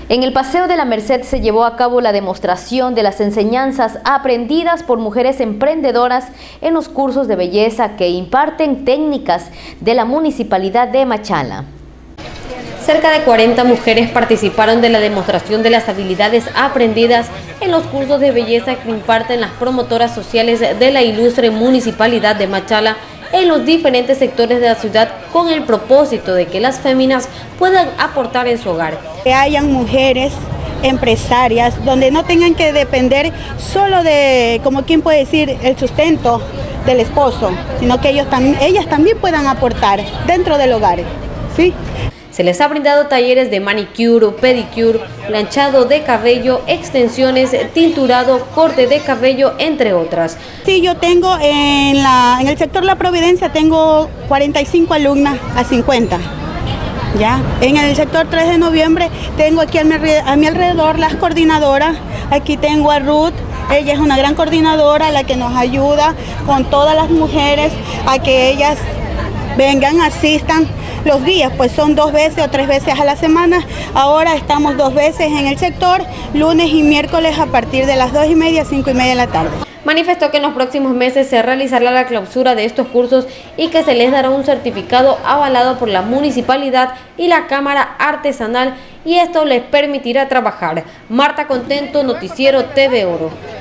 En el Paseo de la Merced se llevó a cabo la demostración de las enseñanzas aprendidas por mujeres emprendedoras en los cursos de belleza que imparten técnicas de la Municipalidad de Machala. Cerca de 40 mujeres participaron de la demostración de las habilidades aprendidas en los cursos de belleza que imparten las promotoras sociales de la ilustre Municipalidad de Machala en los diferentes sectores de la ciudad, con el propósito de que las féminas puedan aportar en su hogar. Que hayan mujeres empresarias donde no tengan que depender solo de, como quien puede decir, el sustento del esposo, sino que ellas también puedan aportar dentro del hogar, ¿sí? Se les ha brindado talleres de manicure, pedicure, planchado de cabello, extensiones, tinturado, corte de cabello, entre otras. Sí, yo tengo en el sector La Providencia tengo 45 alumnas a 50. ¿Ya? En el sector 3 de noviembre tengo aquí a mi alrededor las coordinadoras. Aquí tengo a Ruth, ella es una gran coordinadora, la que nos ayuda con todas las mujeres a que ellas vengan, asistan. Los días pues son 2 veces o 3 veces a la semana. Ahora estamos 2 veces en el sector, lunes y miércoles a partir de las 2:30 a 5:30 de la tarde. Manifestó que en los próximos meses se realizará la clausura de estos cursos y que se les dará un certificado avalado por la municipalidad y la Cámara Artesanal, y esto les permitirá trabajar. Marta Contento, Noticiero TV Oro.